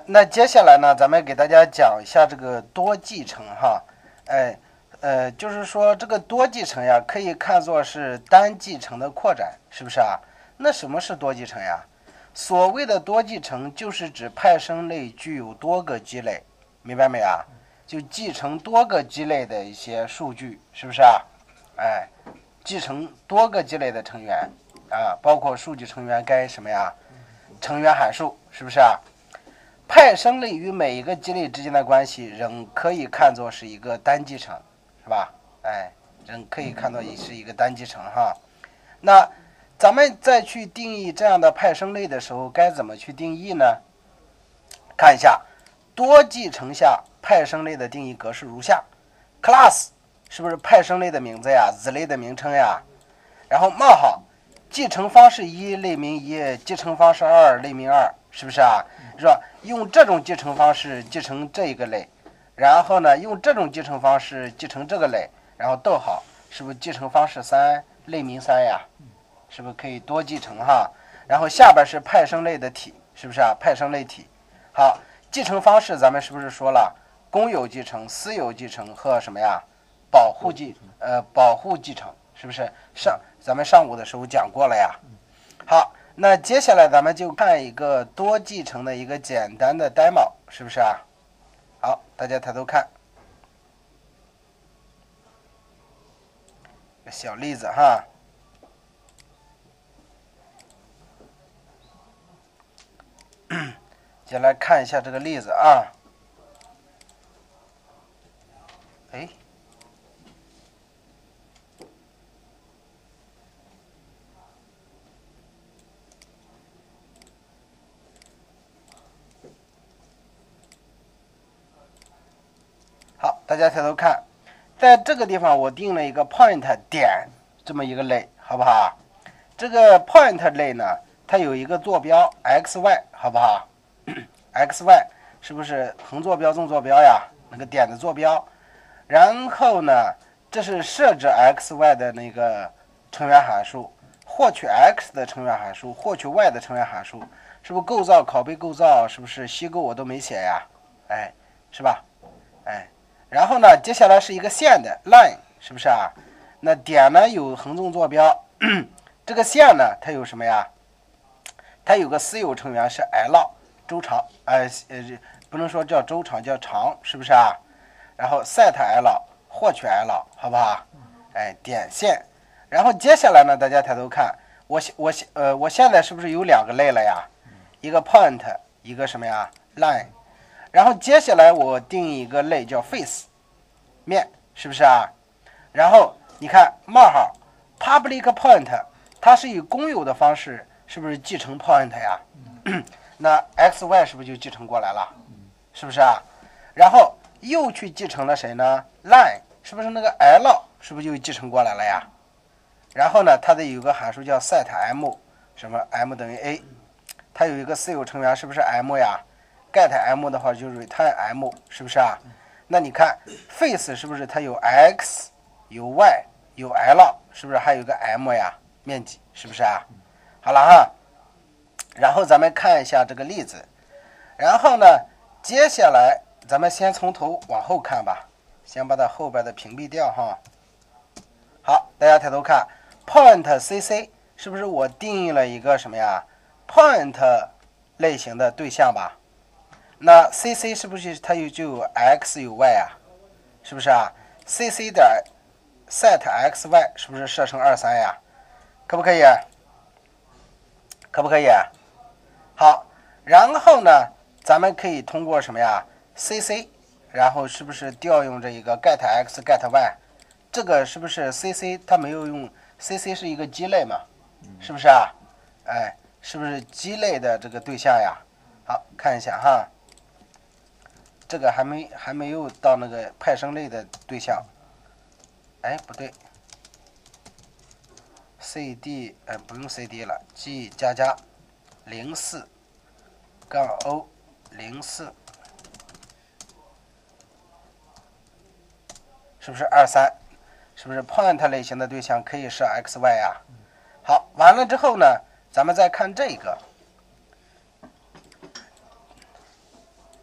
那接下来呢，咱们给大家讲一下这个多继承哈。就是说这个多继承呀，可以看作是单继承的扩展，是不是啊？那什么是多继承呀？所谓的多继承，就是指派生类具有多个基类，明白没啊？就继承多个基类的一些数据，是不是啊？继承多个基类的成员啊，包括数据成员该什么呀？成员函数，是不是啊？派生类与每一个基类之间的关系，仍可以看作是一个单继承，是吧？仍可以看作是一个单继承哈。那咱们再去定义这样的派生类的时候，该怎么去定义呢？看一下多继承下派生类的定义格式如下 ：class 是不是派生类的名字呀？子类的名称呀？然后冒号，继承方式一类名一，继承方式二类名二，是不是啊？是吧？用这种继承方式继承这一个类，然后呢，用这种继承方式继承这个类，然后逗号，是不是继承方式三类名三呀？是不是可以多继承哈？然后下边是派生类的体，是不是啊？派生类体。好，继承方式咱们是不是说了公有继承、私有继承和什么呀？保护继承，是不是？咱们上午的时候讲过了呀。好，那接下来咱们就看一个多继承的一个简单的 demo， 是不是啊？好，大家抬头看，个小例子哈。先来看一下这个例子啊。好，大家抬头看，在这个地方我定了一个 point 点这么一个类，好不好？这个 point 类呢，它有一个坐标 xy， 好不好？xy 是不是横坐标、纵坐标呀？那个点的坐标。然后呢，这是设置 xy 的那个成员函数，获取 x 的成员函数，获取 y 的成员函数，是不是构造、拷贝构造，是不是虚构我都没写呀？是吧？然后呢，接下来是一个线的 line， 是不是啊？那点呢有横纵坐标，这个线呢它有什么呀？它有个私有成员是 L 周长，不能说叫周长，叫长，是不是啊？然后 set L 获取 L， 好不好？点线。然后接下来呢，大家抬头看，我现在是不是有两个类了呀？一个 point， 一个什么呀 line。然后接下来我定一个类叫 face 面，是不是啊？然后你看冒号 public point， 它是以公有的方式，是不是继承 point 呀？那 xy 是不是就继承过来了？是不是啊？然后又去继承了谁呢 ？line 是不是那个 l 是不是就继承过来了呀？然后呢，它的有个函数叫 set m， 什么 m 等于 a， 它有一个私有成员是不是 m 呀？get m 的话就是 return m， 是不是啊？那你看 face 是不是它有 x 有 y 有 l， 是不是还有个 m 呀？面积是不是啊？好了哈，然后咱们看一下这个例子，然后呢，接下来咱们先从头往后看吧，先把它后边的屏蔽掉哈。好，大家抬头看 point cc 是不是我定义了一个什么呀 point 类型的对象吧？那 cc 是不是它就有 x 有 y 啊？是不是啊 ？cc 点 set xy 是不是设成23呀？可不可以？可不可以？好，然后呢，咱们可以通过什么呀 ？cc， 然后是不是调用这一个 get x get y？ 这个是不是 cc 它没有用 cc 是一个基类嘛？是不是啊？是不是基类的这个对象呀？好，看一下哈。这个还没有到那个派生类的对象，不对 ，cd 不用 cd 了 ，g 加加04杠 o 04，是不是23？是不是 point 类型的对象可以设 xy 呀？好，完了之后呢，咱们再看这个。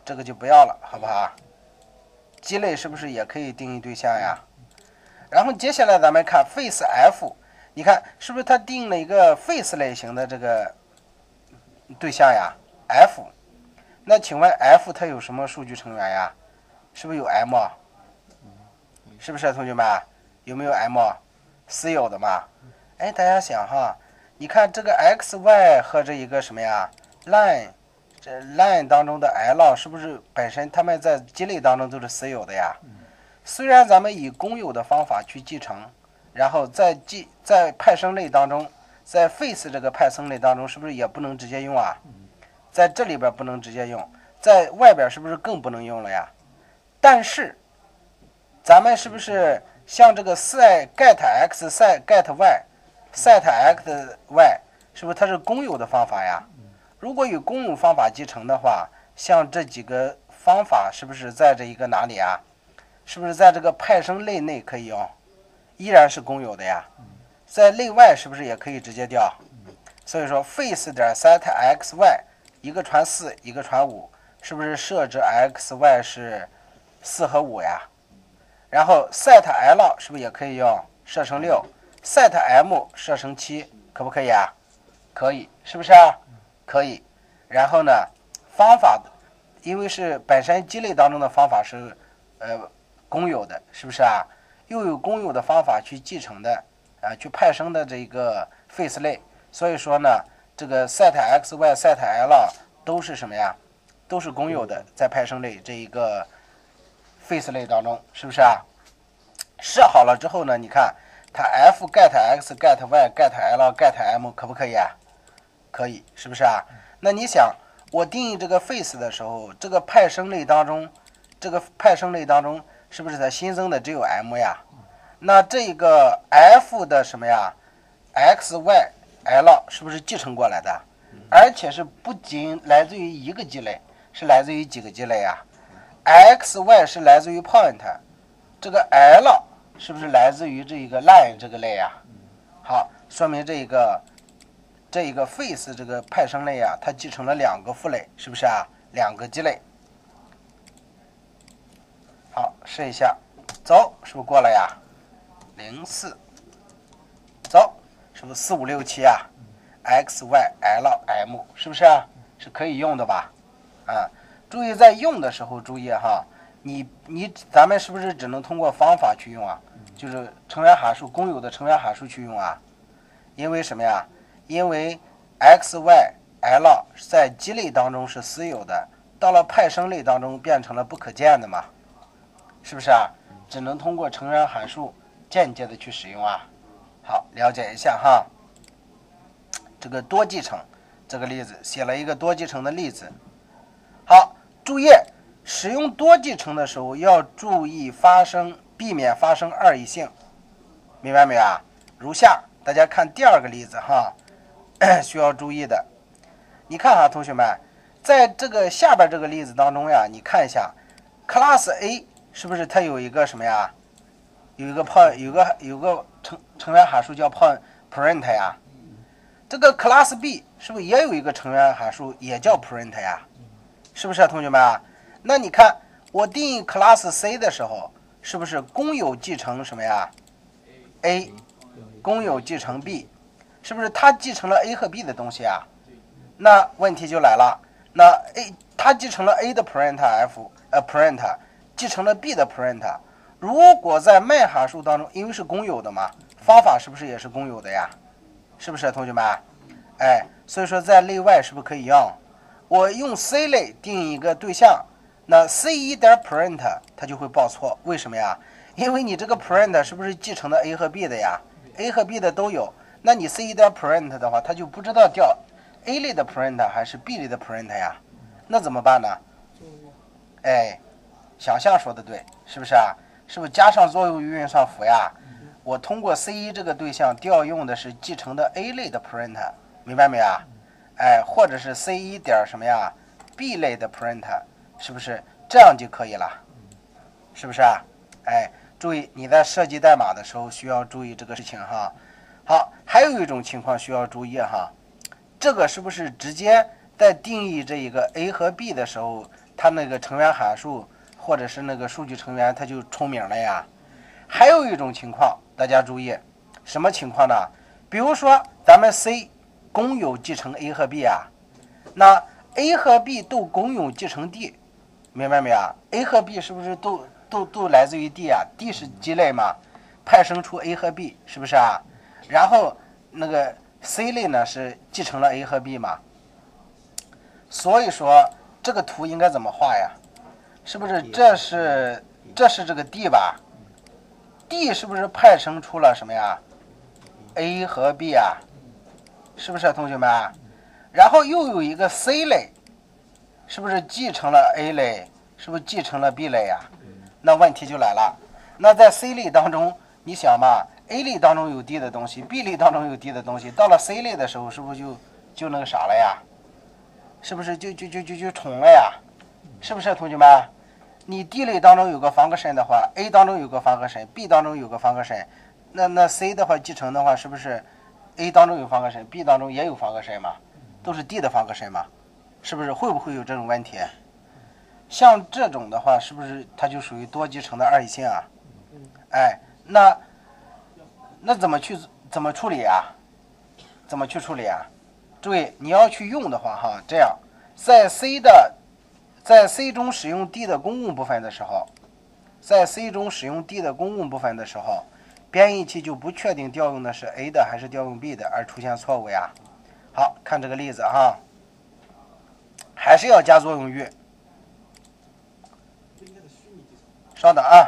这个就不要了，好不好？基类是不是也可以定义对象呀？然后接下来咱们看 face F， 你看是不是它定了一个 face 类型的这个对象呀 ？F， 那请问 F 它有什么数据成员呀？是不是有 M？ 是不是同学们？有没有 M？ 是有的嘛？哎，大家想哈，你看这个 XY 和这一个什么呀 line， 这 line 当中的 L 是不是本身它们在基类当中都是私有的呀？虽然咱们以公有的方法去继承，然后在派生类当中，在 face 这个派生类当中，是不是也不能直接用啊？在这里边不能直接用，在外边是不是更不能用了呀？但是咱们是不是像这个 set x set y set x y 是不是它是公有的方法呀？如果以公有方法继承的话，像这几个方法是不是在这一个哪里啊？是不是在这个派生类内可以用？依然是公有的呀。在类外是不是也可以直接调？所以说 face 点 set x y 一个传4，一个传5，是不是设置 x y 是4和5呀？然后 set l 是不是也可以用？设成6， set m 设成7，可不可以啊？可以，是不是啊？可以。然后呢，方法因为是本身基类当中的方法是公有的，是不是啊？又有公有的方法去继承的去派生的这个 face 类，所以说呢，这个 set x y set l 都是什么呀？都是公有的，在派生类这一个 face 类当中，是不是啊？设好了之后呢，你看它 f get x get y get l get m 可不可以啊？可以，是不是啊？那你想，我定义这个 face 的时候，这个派生类当中是不是它新增的只有 m 呀？那这个 f 的什么呀 x y l 是不是继承过来的？而且是不仅来自于一个基类，是来自于几个基类呀 x y 是来自于 point， 这个 l 是不是来自于这一个 line 这个类呀？好，说明这一个 face 这个派生类啊，它继承了2个父类，是不是啊？2个基类。好，试一下，走，是不是过了呀？04，走，是不是4、5、6、7啊？x y l m 是不是啊？是可以用的吧？啊，注意在用的时候注意哈，咱们是不是只能通过方法去用啊？就是成员函数公有的成员函数去用啊？因为什么呀？因为 x y l 在基类当中是私有的，到了派生类当中变成了不可见的嘛，是不是啊？只能通过成员函数间接的去使用啊。好，了解一下哈。这个多继承这个例子写了一个多继承的例子。好，注意使用多继承的时候要注意避免发生二异性，明白没有啊？如下，大家看第2个例子哈，需要注意的。你看哈，同学们，在这个下边这个例子当中呀，你看一下 ，class A 是不是它有一个什么呀？有个成员函数叫 parent 呀？这个 class B 是不是也有一个成员函数也叫 parent 呀？是不是啊，同学们啊？那你看我定义 class C 的时候，是不是公有继承什么呀 ？A 公有继承 B， 是不是它继承了 A 和 B 的东西啊？那问题就来了，那 它继承了 A 的 parent parent， 继承了 B 的 parent， 如果在幂函数当中，因为是公有的嘛，方法是不是也是公有的呀？是不是同学们？哎，所以说在类外是不是可以用？我用 C 类定义一个对象，那 C1 点 parent 它就会报错，为什么呀？因为你这个 parent 是不是继承的 A 和 B 的呀 ？A 和 B 的都有，那你 C1 点 parent 的话，它就不知道调 A 类的 parent 还是 B 类的 parent 呀？那怎么办呢？哎，想象说的对，是不是啊？是不是加上作用于运算符呀？我通过 C1 这个对象调用的是继承的 A 类的 parent， 明白没有啊？哎，或者是 C1 点什么呀 B 类的 parent， 是不是这样就可以了？是不是啊？哎，注意你在设计代码的时候需要注意这个事情哈。好，还有一种情况需要注意哈，这个是不是直接在定义这一个 A 和 B 的时候， 它那个成员函数或者是那个数据成员它就重名了呀。还有一种情况，大家注意，什么情况呢？比如说咱们 C 公有继承 A 和 B 啊，那 A 和 B 都公有继承 D， 明白没有啊 ？A 和 B 是不是都来自于 D 啊 ？D 是基类嘛，派生出 A 和 B， 是不是啊？然后那个 C 类呢是继承了 A 和 B 嘛，所以说这个图应该怎么画呀？是不是这是这个 D 吧？D 是不是派生出了什么呀 ？A 和 B 啊，是不是同学们？然后又有一个 C 类，是不是继承了 A 类？是不是继承了 B 类呀？那问题就来了，那在 C 类当中，你想嘛 ，A 类当中有 D 的东西 ，B 类当中有 D 的东西，到了 C 类的时候，是不是就那个啥了呀？是不是就重了呀？是不是同学们？你 D 类当中有个方格申的话 ，A 当中有个方格申 ，B 当中有个方格申，那 C 的话继承的话，是不是 A 当中有方格申 ，B 当中也有方格申嘛？都是 D 的方格申嘛？是不是会不会有这种问题？像这种的话，是不是它就属于多继承的二异性啊？哎，那怎么处理啊？怎么去处理啊？注意，你要去用的话哈，这样在 C 中使用 D 的公共部分的时候，在 C 中使用 D 的公共部分的时候，编译器就不确定调用的是 A 的还是调用 B 的，而出现错误呀。好看这个例子哈，还是要加作用域。稍等啊，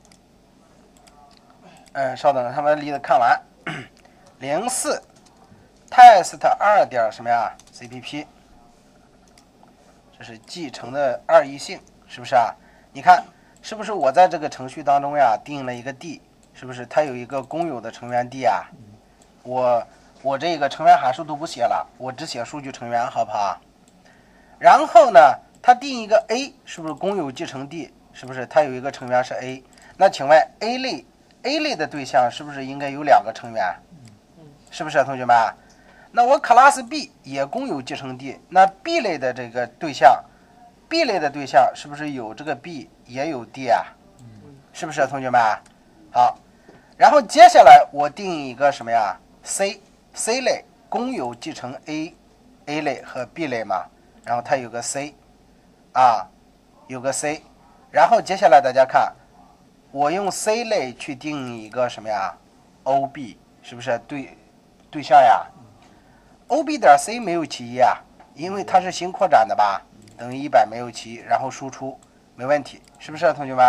稍等，他们例子看完。04 test 2点什么呀 CPP， 这是继承的二异性，是不是啊？你看，是不是我在这个程序当中呀定了一个 D， 是不是它有一个公有的成员 D 啊？我这个成员函数都不写了，我只写数据成员，好不好？然后呢，它定一个 A， 是不是公有继承 D？ 是不是它有一个成员是 A？ 那请问 A 类的对象是不是应该有2个成员？是不是啊，同学们？那我 class B 也公有继承 D， 那 B 类的这个对象 ，B 类的对象是不是有这个 B 也有 D 啊？是不是啊，同学们？好，然后接下来我定一个什么呀 ？C 类公有继承 A 类和 B 类嘛，然后它有个 C， 啊，有个 C， 然后接下来大家看，我用 C 类去定一个什么呀 ？OB 是不是对象呀？OB 点 C 没有其一啊，因为它是新扩展的吧，等于100没有其一，然后输出没问题，是不是啊，同学们？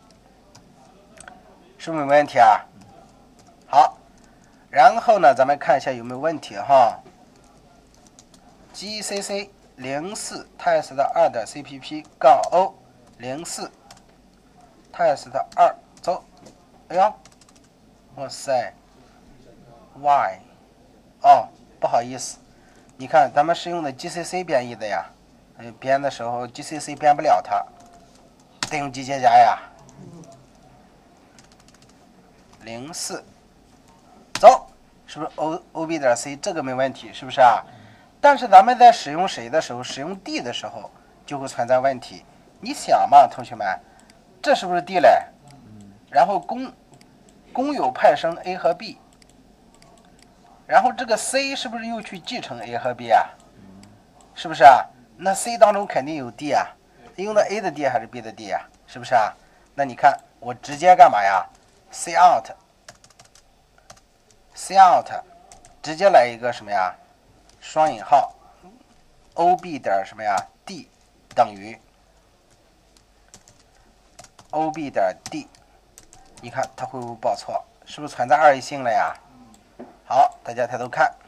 是不是没问题啊？好，然后呢，咱们看一下有没有问题哈。GCC 04 test 2的 CPP 杠 O 04 test 2走，哎呀，哇塞 ，Y， 哦。不好意思，你看咱们是用的 GCC 编译的呀，编的时候 GCC 编不了它，得用机械夹呀。04，走，是不是 OB 点 C 这个没问题，是不是啊？但是咱们在使用谁的时候，使用 D 的时候就会存在问题。你想嘛，同学们，这是不是 D 嘞？然后公有派生 A 和 B。然后这个 C 是不是又去继承 A 和 B 啊？是不是啊？那 C 当中肯定有 D 啊，用的 A 的 D 还是 B 的 D 啊？是不是啊？那你看我直接干嘛呀 ？C out， 直接来一个什么呀？双引号 OB 点什么呀 ？D 等于 OB 点 D， 你看它会不会报错？是不是存在二异性了呀？好，大家抬头看，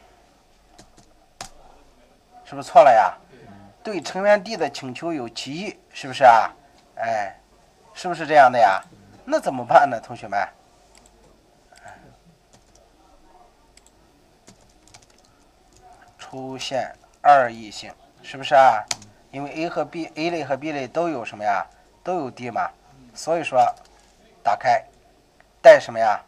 是不是错了呀？对成员 D 的请求有歧义，是不是啊？哎，是不是这样的呀？那怎么办呢，同学们？出现二异性，是不是啊？因为 A 类和 B 类都有什么呀？都有 D 嘛，所以说打开带什么呀？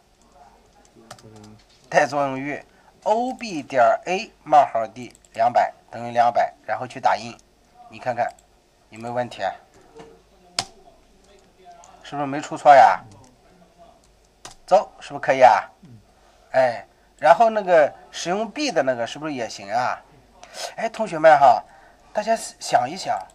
带作用域 OB 点 A 冒号 D 200等于200，然后去打印，你看看有没有问题？是不是没出错呀？走，是不是可以啊？哎，然后那个使用 B 的那个是不是也行啊？哎，同学们哈，大家想一想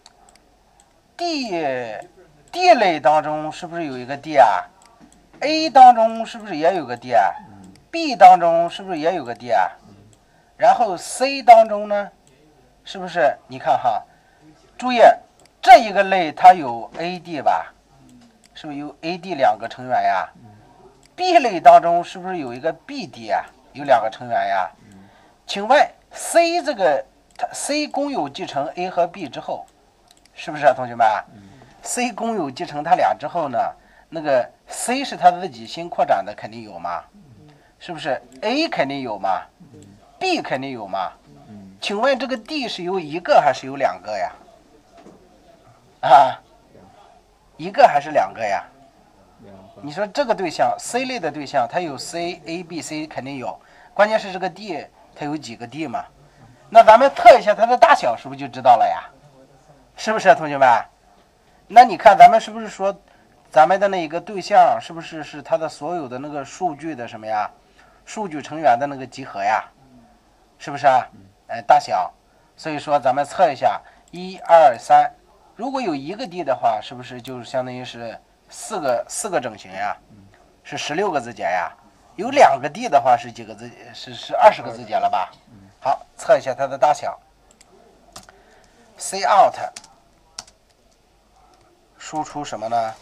，D 类当中是不是有一个 D 啊？A 当中是不是也有个 D 啊？B 当中是不是也有个 D 啊？然后 C 当中呢，是不是？你看哈，注意这一个类它有 AD 吧？是不是有 AD 两个成员呀？B 类当中是不是有一个 BD 啊？有两个成员呀？请问 C 这个C 公有继承 A 和 B 之后，是不是啊，同学们？C 公有继承它俩之后呢，那个 C 是它自己新扩展的，肯定有嘛？是不是 ？A 肯定有嘛？B 肯定有嘛？请问这个 D 是有一个还是有两个呀？啊，一个还是两个呀？你说这个对象 C 类的对象，它有 C、A、B、C 肯定有，关键是这个 D 它有几个 D 嘛？那咱们测一下它的大小，是不是就知道了呀？是不是啊，同学们？那你看咱们是不是说，咱们的那一个对象是不是它的所有的那个数据的什么呀？数据成员的那个集合呀？是不是啊？大小。所以说咱们测一下1、2、3，如果有一个 D 的话，是不是就相当于是四个整形呀？是16个字节呀？有两个 D 的话是几个字？是20个字节了吧？好，测一下它的大小。C out 输出什么呢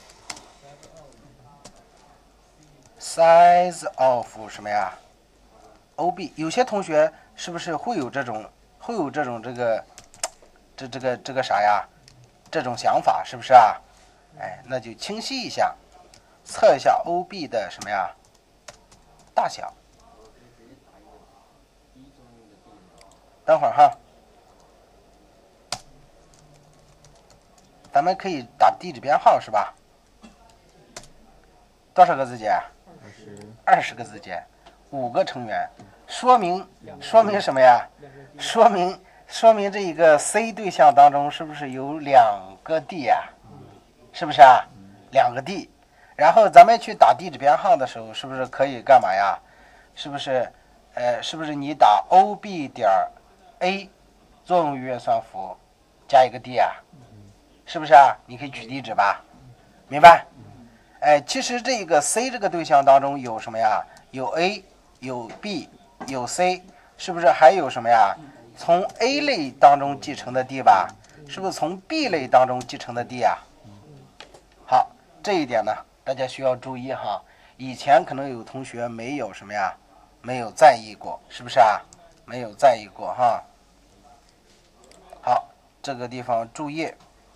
？size of 什么呀 ？OB。有些同学是不是会有这种这个啥呀？这种想法是不是啊？哎，那就清晰一下，测一下 OB 的什么呀？大小。等会儿哈，咱们可以打地址编号是吧？多少个字节？20个字节，5个成员，说明什么呀？说明这一个 C 对象当中是不是有2个 D 呀？是不是啊？2个 D， 然后咱们去打地址编号的时候，是不是可以干嘛呀？是不是你打 OB 点 A 作用于运算符加一个 D 啊？是不是啊？你可以取地址吧，明白？哎，其实这个 C 这个对象当中有什么呀？有 A， 有 B， 有 C， 是不是还有什么呀？从 A 类当中继承的 D 吧？是不是从 B 类当中继承的 D 啊？好，这一点呢，大家需要注意哈。以前可能有同学没有什么呀，没有在意过，是不是啊？没有在意过哈。好，这个地方注意，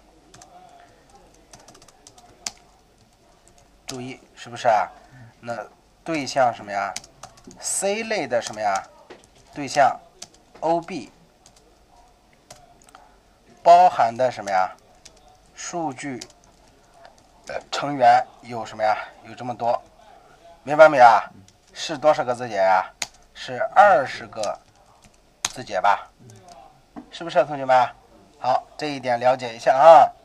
是不是啊？那对象什么呀 ？C 类的什么呀？对象 OB 包含的什么呀？数据成员有什么呀？有这么多，明白没有啊？是多少个字节呀？是20个字节吧？是不是同学们？好，这一点了解一下啊。